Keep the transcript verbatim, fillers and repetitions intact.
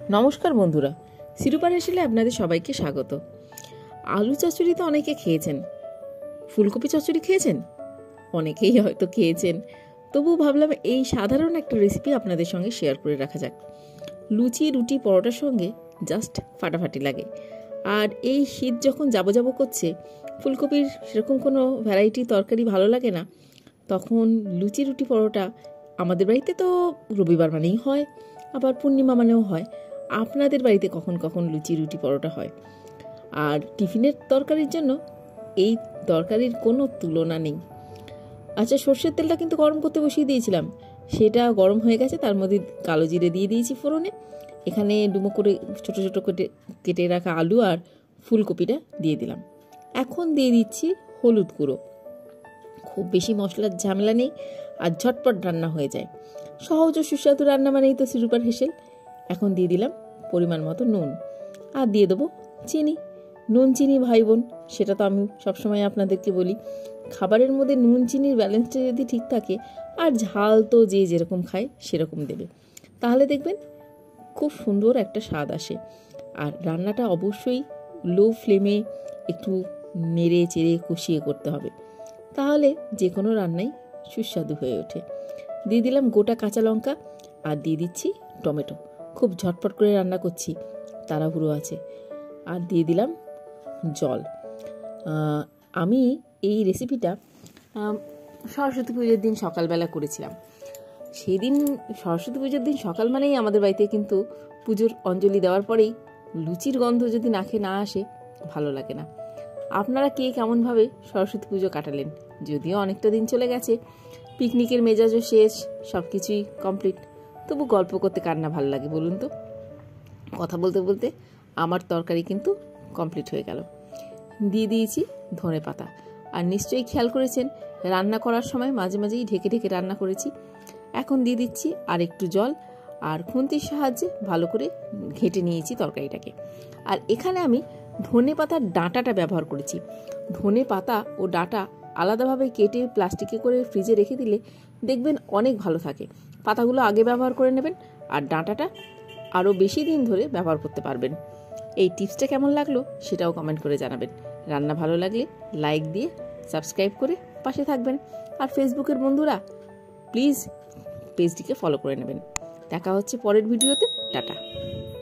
নমস্কার বন্ধুরা, সিরুপার হেসেলে আপনাদের সবাইকে স্বাগত। আলু চচ্চড়ি তো অনেকে খেয়েছেন, ফুলকপি চচ্চড়ি খেয়েছেন, অনেকেই হয়তো খেয়েছেন। তবু ভাবলাম এই সাধারণ একটা রেসিপি আপনাদের সঙ্গে শেয়ার করে রাখা যাক। লুচি, রুটি, পরোটার সঙ্গে জাস্ট ফাটাফাটি লাগে। আর এই শীত যখন যাবো যাবো করছে, ফুলকপির সেরকম কোনো ভ্যারাইটি তরকারি ভালো লাগে না, তখন লুচি, রুটি, পরোটা আমাদের বাড়িতে তো রবিবার মানেই হয়, আবার পূর্ণিমা মানেও হয়। আপনাদের বাড়িতে কখন কখন লুচি, রুটি, পরোটা হয়? আর টিফিনের তরকারির জন্য এই তরকারির কোনো তুলনা নেই। আচ্ছা, সর্ষের তেলটা কিন্তু গরম করতে বসিয়ে দিয়েছিলাম, সেটা গরম হয়ে গেছে। তার মধ্যে কালো জিরে দিয়ে দিয়েছি ফোড়নে। এখানে ডুমো করে ছোটো ছোটো কেটে কেটে রাখা আলু আর ফুলকপিটা দিয়ে দিলাম। এখন দিয়ে দিচ্ছি হলুদ গুঁড়ো। খুব বেশি মশলার ঝামেলা নেই, আর ঝটপট রান্না হয়ে যায়। সহজ ও সুস্বাদু রান্না মানেই তো সিরুপার হেসেল। এখন দিয়ে দিলাম পরিমাণ মতো নুন, আর দিয়ে দেবো চিনি। নুন চিনি ভাই বোন, সেটা তো আমি সবসময় আপনাদেরকে বলি। খাবারের মধ্যে নুন চিনির ব্যালেন্সটা যদি ঠিক থাকে, আর ঝাল তো যে যেরকম খায় সেরকম দেবে, তাহলে দেখবেন খুব সুন্দর একটা স্বাদ আসে। আর রান্নাটা অবশ্যই লো ফ্লেমে একটু নেড়ে চেড়ে কষিয়ে করতে হবে, তাহলে যে কোনো রান্নাই সুস্বাদু হয়ে ওঠে। দিয়ে দিলাম গোটা কাঁচা লঙ্কা, আর দিয়ে দিচ্ছি টমেটো। খুব ঝটপট করে রান্না করছি, তাড়াহুড়ো আছে। আর দিয়ে দিলাম জল। আমি এই রেসিপিটা সরস্বতী পুজোর দিন সকালবেলা করেছিলাম। সেই দিন সরস্বতী পুজোর দিন সকাল মানেই আমাদের বাড়িতে কিন্তু পুজোর অঞ্জলি দেওয়ার পরেই লুচির গন্ধ যদি নাকে না আসে ভালো লাগে না। আপনারা কে কেমনভাবে সরস্বতী পুজো কাটালেন? যদিও অনেকটা দিন চলে গেছে, পিকনিকের মেজাজও শেষ, সব কিছুই কমপ্লিট, তবু গল্প করতে কার না ভালো লাগে বলুন তো? কথা বলতে বলতে আমার তরকারি কিন্তু কমপ্লিট হয়ে গেল। দিয়ে দিয়েছি ধনে পাতা। আর নিশ্চয়ই খেয়াল করেছেন, রান্না করার সময় মাঝে মাঝেই ঢেকে ঢেকে রান্না করেছি। এখন দিয়ে দিচ্ছি আর একটু জল, আর খুন্তির সাহায্যে ভালো করে ঘেঁটে নিয়েছি তরকারিটাকে। আর এখানে আমি ধনে পাতার ডাঁটাটা ব্যবহার করেছি। ধনে পাতা ও ডাঁটা আলাদাভাবে কেটে প্লাস্টিকে করে ফ্রিজে রেখে দিলে দেখবেন অনেক ভালো থাকে। পাতাগুলো আগে ব্যবহার করে নেবেন, আর ডাঁটাটা আরও বেশি দিন ধরে ব্যবহার করতে পারবেন। এই টিপসটা কেমন লাগলো সেটাও কমেন্ট করে জানাবেন। রান্না ভালো লাগলে লাইক দিয়ে সাবস্ক্রাইব করে পাশে থাকবেন। আর ফেসবুকের বন্ধুরা প্লিজ পেজটিকে ফলো করে নেবেন। দেখা হচ্ছে পরের ভিডিওতে। টাটা।